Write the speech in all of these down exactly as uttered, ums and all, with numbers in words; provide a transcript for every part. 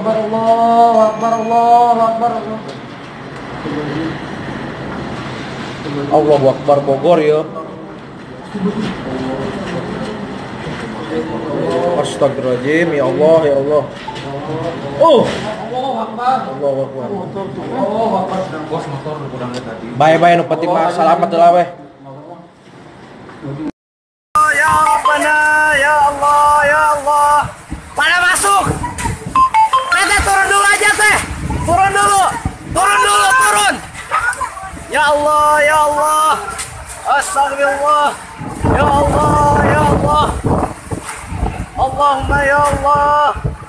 Akbar, Allahu Akbar, Allahu Akbar. Allahu Akbar Bogor ya. Astagfirullahaladzim, ya Allah, ya Allah. Oh, Allahu Akbar. Allahu Akbar. Allahu Akbar. Bos motor kurang tadi. Bye-bye nu penting mah selamat lah weh. Ya Rabbana, ya Allah, ya Allah. Pada masuk. Teh turun dulu aja teh. Turun dulu. Turun dulu, turun. Ya Allah, ya Allah. Astagfirullah. Ya Allah, ya Allah. Allahumma ya Allah.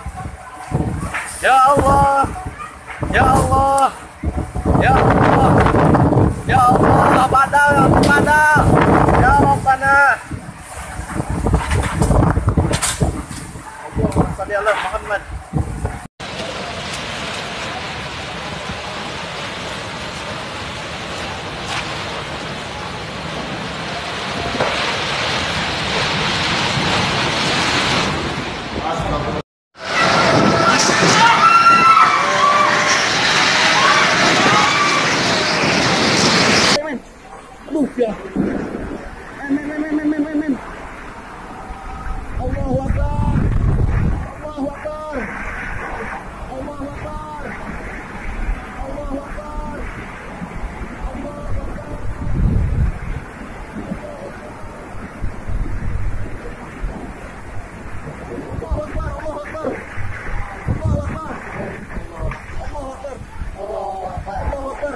Ya Allah. Ya Allah. Ya Allah. Ya Allah, padang, padang. Ya Rabbana. Allahumma shalli ala Muhammad. Aduh ya. Men men men men men men men. Allahu Akbar. Allahu Akbar. Allahu Akbar. Allahu Akbar. Allahu Akbar. Allahu Akbar. Allahu Akbar. Allahu Akbar. Allahu Akbar.